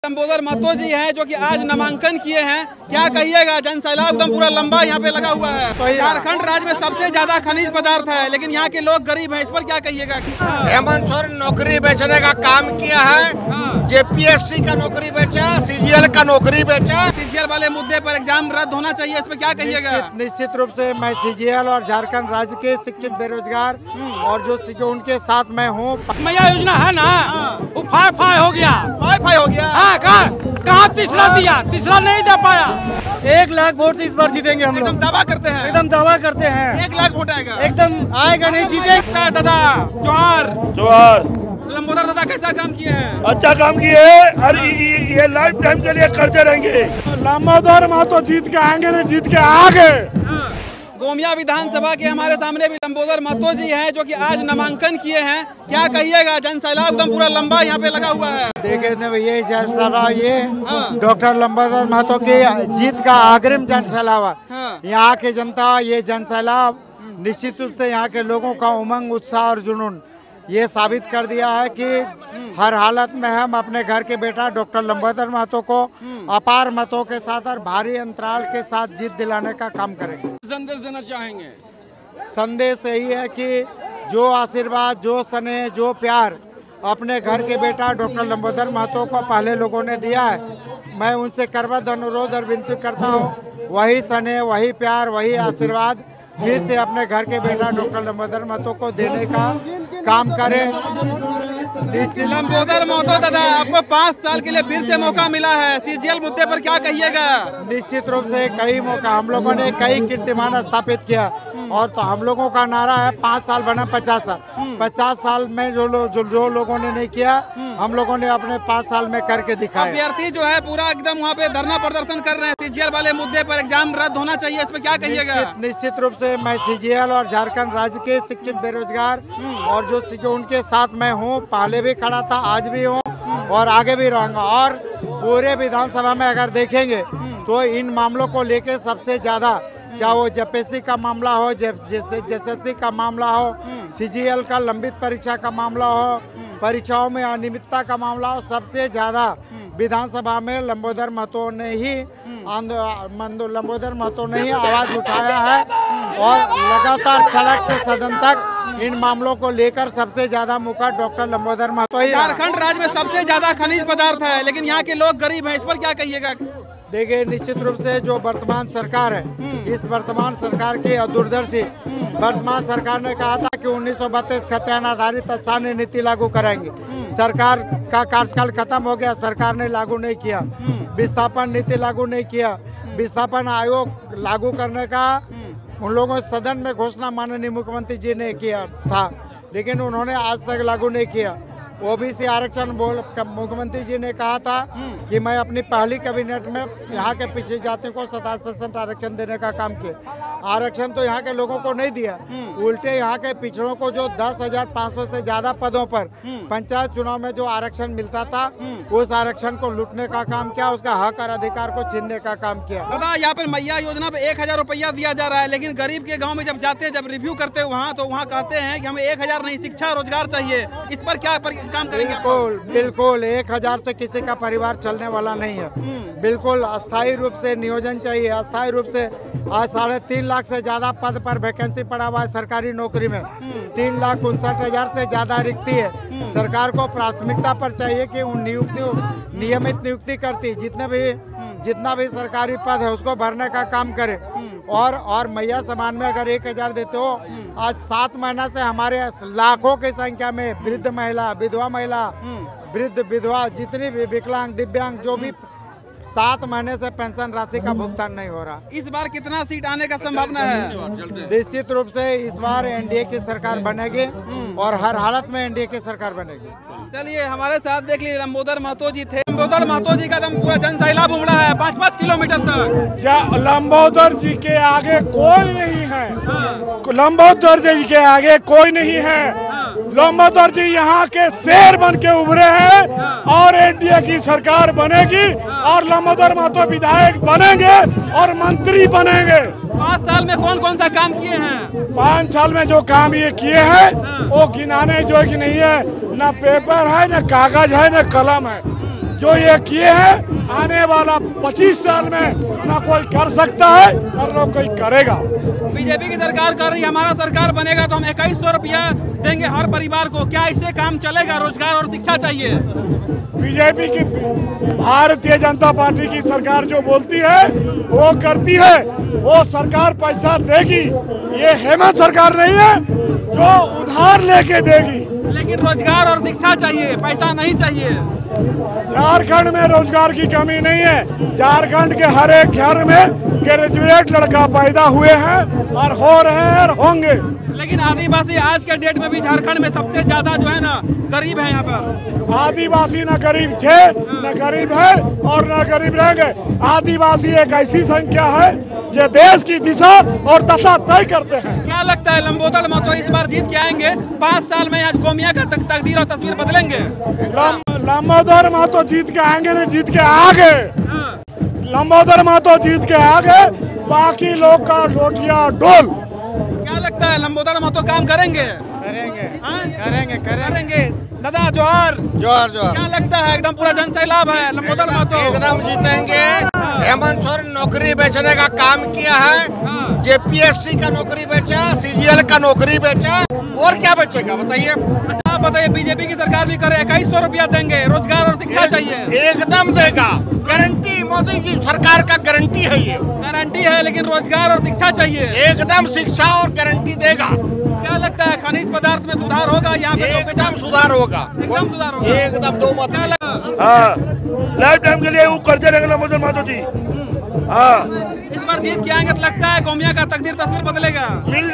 लंबोदर महतो जी हैं जो कि आज नामांकन किए हैं। क्या कहिएगा, जनसैलाब एकदम पूरा लंबा यहाँ पे लगा हुआ है। झारखंड राज्य में सबसे ज्यादा खनिज पदार्थ है, लेकिन यहाँ के लोग गरीब हैं। इस पर क्या कहिएगा? हेमंत सोरेन नौकरी बेचने का काम किया है। जेपीएससी का नौकरी बेचा, सीजीएल का नौकरी बेचा। सीजीएल वाले मुद्दे पर एग्जाम रद्द होना चाहिए, इस पर क्या कहिएगा? निश्चित रूप से मैं सीजीएल और झारखंड राज्य के शिक्षित बेरोजगार और जो उनके साथ मैं हूँ। मैया योजना है ना, वो फाई हो गया। फाई हो गया। हाँ, कहाँ तीसरा दिया, तीसरा नहीं दे पाया। 1 लाख वोट से इस बार जीतेंगे हम लोग। एकदम दावा करते हैं। एकदम दावा करते हैं 1 लाख वोट आएगा। एकदम आएगा, नहीं जीतेगा। दादा जोहार जोहार। लंबोदर दादा कैसा काम किए हैं? अच्छा काम किए हैं और ये लाइफ टाइम के लिए करते रहेंगे। लंबोदर महतो जीत के आएंगे, नहीं जीत के आगे। गोमिया विधानसभा के हमारे सामने भी लंबोदर महतो जी हैं जो कि आज नामांकन किए हैं। क्या कहिएगा, जनसैलाब एकदम पूरा लंबा यहाँ पे लगा हुआ है। देखिए ये जनसैलाब, ये डॉक्टर लंबोदर महतो की जीत का अग्रिम जनसैलाब है। यहाँ की जनता ये जनसैलाब निश्चित रूप से यहाँ के लोगों का उमंग, उत्साह और जुनून ये साबित कर दिया है कि हर हालत में हम अपने घर के बेटा डॉक्टर लंबोदर महतो को अपार मतों के साथ और भारी अंतराल के साथ जीत दिलाने का काम करेंगे। संदेश देना चाहेंगे? संदेश यही है कि जो आशीर्वाद, जो स्नेह, जो प्यार अपने घर के बेटा डॉक्टर लंबोदर महतो को पहले लोगों ने दिया है, मैं उनसे करबद्ध अनुरोध और विनती करता हूँ वही स्नेह, वही प्यार, वही आशीर्वाद फिर से अपने घर के बेटा डॉक्टर लंबोदर महतो को देने का काम करें। लंबोदर महतो दादा, आपको 5 साल के लिए फिर से मौका मिला है। सीजीएल मुद्दे पर क्या कहिएगा? निश्चित रूप से कई मौका, हम लोगों ने कई कीर्तिमान स्थापित किया और तो हम लोगों का नारा है 5 साल बना 50 साल। 50 साल में जो लोगों ने नहीं किया, हम लोगों ने अपने 5 साल में करके दिखाया। अभ्यर्थी जो है पूरा एकदम वहाँ पे धरना प्रदर्शन कर रहे हैं सीजीएल वाले मुद्दे पर एग्जाम रद्द होना चाहिए, इस पर क्या कहिएगा? निश्चित रूप से मैं सीजीएल और झारखंड राज्य के शिक्षित बेरोजगार और जो उनके साथ मैं हूँ, पहले भी खड़ा था, आज भी हूँ और आगे भी रहूंगा। और पूरे विधानसभा में अगर देखेंगे तो इन मामलों को लेके सबसे ज्यादा, चाहे वो जेपीएससी का मामला हो, जेएसएससी का मामला हो, सीजीएल का लंबित परीक्षा का मामला हो, परीक्षाओं में अनियमितता का मामला हो, सबसे ज्यादा विधानसभा में लंबोदर महतो ने ही आवाज उठाया है और लगातार सड़क से सदन तक इन मामलों को लेकर सबसे ज्यादा मुखर डॉक्टर लंबोदर महतो ही। झारखंड राज्य में सबसे ज्यादा खनिज पदार्थ है, लेकिन यहाँ के लोग गरीब हैं, इस पर क्या कहिएगा? देखिए निश्चित रूप से जो वर्तमान सरकार है, इस वर्तमान सरकार की दूरदर्शी वर्तमान सरकार ने कहा था कि 1932 खतियान आधारित स्थानीय नीति लागू कराएंगे। सरकार का कार्यकाल खत्म हो गया, सरकार ने लागू नहीं किया। विस्थापन नीति लागू नहीं किया। विस्थापन आयोग लागू करने का उन लोगों सदन में घोषणा माननीय मुख्यमंत्री जी ने किया था, लेकिन उन्होंने आज तक लागू नहीं किया। ओबीसी आरक्षण मुख्यमंत्री जी ने कहा था कि मैं अपनी पहली कैबिनेट में यहाँ के पिछड़ी जातियों को 27% आरक्षण देने का काम किया। आरक्षण तो यहाँ के लोगों को नहीं दिया, उल्टे यहाँ के पिछड़ों को जो 10,500 से ज्यादा पदों पर पंचायत चुनाव में जो आरक्षण मिलता था, उस आरक्षण को लूटने का काम किया, उसका हक और अधिकार को छीनने का काम किया। दादा, यहाँ पर मैया योजना पे 1,000 रुपया दिया जा रहा है, लेकिन गरीब के गाँव में जब जाते हैं, जब रिव्यू करते हैं वहाँ, तो वहाँ कहते हैं कि हमें 1,000 नहीं, शिक्षा रोजगार चाहिए। इस पर क्या काम करेंगे? बिल्कुल 1,000 से किसी का परिवार चलने वाला नहीं है। बिल्कुल अस्थायी रूप से नियोजन चाहिए। अस्थायी रूप से आज 3.5 लाख से ज्यादा पद पर वैकेंसी पड़ा हुआ है सरकारी नौकरी में। 3,59,000 से ज्यादा रिक्ति है। सरकार को प्राथमिकता पर चाहिए कि उन नियमित नियुक्ति करती जितना भी सरकारी पद है उसको भरने का काम करे। और मैया समान में अगर 1,000 देते हो, आज 7 महीना से हमारे लाखों की संख्या में वृद्ध महिला, विधवा महिला, वृद्ध विधवा, जितनी भी विकलांग, दिव्यांग, जो भी 7 महीने से पेंशन राशि का भुगतान नहीं हो रहा। इस बार कितना सीट आने का संभावना है? निश्चित रूप से इस बार एनडीए की सरकार बनेगी और हर हालत में एनडीए की सरकार बनेगी। चलिए, हमारे साथ देख लीजिए लंबोदर महतो जी थे। लंबोदर महतो जी का दम पूरा जनसैलाब उमड़ा है 5-5 किलोमीटर तक। लंबोदर जी के आगे कोई नहीं है। लंबोदर जी के आगे कोई नहीं है। लंबोदर जी यहाँ के शेर बन के उभरे हैं और एनडीए की सरकार बनेगी और लंबोदर महतो विधायक बनेंगे और मंत्री बनेंगे। 5 साल में कौन कौन सा काम किए हैं? 5 साल में जो काम ये किए हैं वो गिनाने जो कि नहीं है, न पेपर है, न कागज है, न कलम है। जो ये किए हैं आने वाला 25 साल में ना कोई कर सकता है और ना कोई करेगा। बीजेपी की सरकार कर रही है, हमारा सरकार बनेगा तो हम 2100 रुपया देंगे हर परिवार को। क्या इससे काम चलेगा? रोजगार और शिक्षा चाहिए। बीजेपी की भारतीय जनता पार्टी की सरकार जो बोलती है वो करती है, वो सरकार पैसा देगी। ये हेमंत सरकार नहीं है जो उधार लेके देगी। लेकिन रोजगार और शिक्षा चाहिए, पैसा नहीं चाहिए। झारखंड में रोजगार की कमी नहीं है। झारखंड के हर एक घर में ग्रेजुएट लड़का पैदा हुए हैं और हो रहे हैं और होंगे। लेकिन आदिवासी आज के डेट में भी झारखंड में सबसे ज्यादा जो है ना गरीब है। यहाँ पर आदिवासी न गरीब थे न गरीब है और न गरीब रहेंगे। आदिवासी एक ऐसी संख्या है जो देश की दिशा और दशा तय करते हैं। क्या लगता है लंबोदर महतो इस बार जीत के आएंगे? 5 साल में आज गोमिया का तकदीर और तस्वीर बदलेंगे। लंबोदर महतो जीत के आएंगे नहीं, जीत के आगे। लंबोदर महतो जीत के आगे, बाकी लोग का लोटिया डोल। क्या लगता है लंबोदर महतो काम करेंगे? करेंगे। दादा जोहार। क्या लगता है? एकदम पूरा जन सैलाब है, लंबोदर महतो एकदम जीतेंगे। हेमंत सोरेन नौकरी बेचने का काम किया है। जेपीएससी का नौकरी बेचा, सीजीएल का नौकरी बेचा, और क्या बेचेगा बताइए? अच्छा बताइए, बीजेपी की सरकार भी करे 2100 रुपया देंगे, रोजगार और शिक्षा चाहिए। एकदम देगा, गारंटी। मोदी जी सरकार का गारंटी है, ये गारंटी है। लेकिन रोजगार और शिक्षा चाहिए। एकदम शिक्षा और गारंटी देगा। क्या लगता है खनिज पदार्थ में सुधार होगा? यहाँ पे एकदम सुधार होगा, एकदम सुधार होगा, एकदम दो मत। क्या लगा? हाँ, लाइफ टाइम के लिए वो करते रहेंगे लंबोदर महतो जी। हाँ, इस बार जीत के आएंगे तो लगता है गोमिया का तकदीर तस्वीर बदलेगा।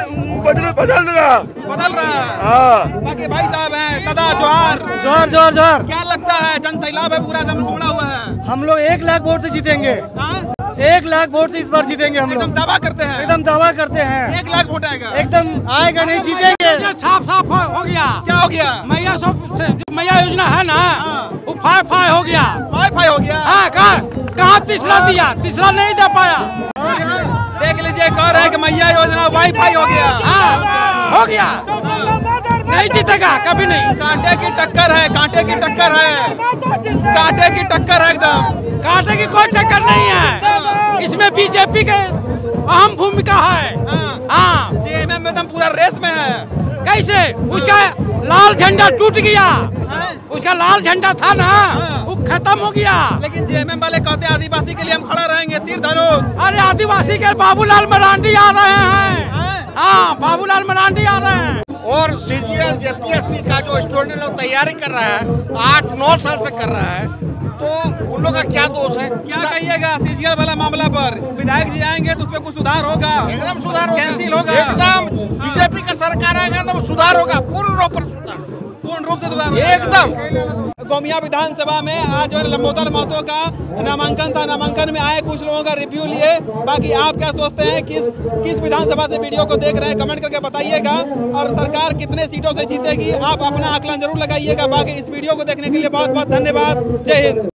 बदल देगा, बदल रहा है। हाँ। बाकी भाई साहब हैं, दादा जोहार। जोहार। क्या लगता है जन सैलाब है, पूरा दम उमड़ा हुआ है? हम लोग 1 लाख वोट से जीतेंगे। हाँ? 1 लाख वोट से इस बार जीतेंगे हम एकदम लोग। दावा करते हैं। एकदम दावा करते हैं। 1 लाख वोट आएगा। एकदम आएगा नहीं, जीतेंगे। साफ हो गया। क्या हो गया? मैया योजना है ना, वो फाई हो गया। वाईफाई हो गया। हाँ, कहाँ तीसरा दिया? तीसरा नहीं दे पाया। देख लीजिए, कह रहे हैं कि मैया योजना वाईफाई हो गया। हाँ, हो गया। नहीं जीतेगा कभी नहीं। कांटे की टक्कर है, कांटे की टक्कर है, कांटे की टक्कर है एकदम। कांटे की कोई टक्कर नहीं है। इसमें बीजेपी के अहम भूमिका है। हाँ, जेएमएम एकदम पूरा रेस में है। कैसे? उसका लाल झंडा टूट गया। उसका लाल झंडा था ना, वो खत्म हो गया। लेकिन जेएमएम वाले कहते हैं आदिवासी के लिए हम खड़ा रहेंगे, तीर धनुष। अरे आदिवासी के बाबूलाल मरांडी आ रहे हैं। हाँ, बाबूलाल मरांडी आ रहे हैं। और सीजीएल जेपीएससी का जो स्टूडेंट लोग तैयारी कर रहा है, 8-9 साल से कर रहा है, तो उन लोगों का क्या दोष है? क्या कहिएगा सीजीएल वाला मामला पर? विधायक जी आएंगे तो उसमें कुछ सुधार होगा? एकदम सुधार होगा, कैंसिल होगा? एकदम। बीजेपी का सरकार आएगा तो सुधार होगा, पूर्ण रूप से सुधार, पूर्ण रूप से सुधार होगा। एकदम। गोमिया विधानसभा में आज जो लंबोदर महतो का नामांकन था, नामांकन में आए कुछ लोगों का रिव्यू लिए। बाकी आप क्या सोचते हैं, किस विधानसभा से वीडियो को देख रहे हैं, कमेंट करके बताइएगा। और सरकार कितने सीटों से जीतेगी, आप अपना आकलन जरूर लगाइएगा। बाकी इस वीडियो को देखने के लिए बहुत बहुत धन्यवाद। जय हिंद।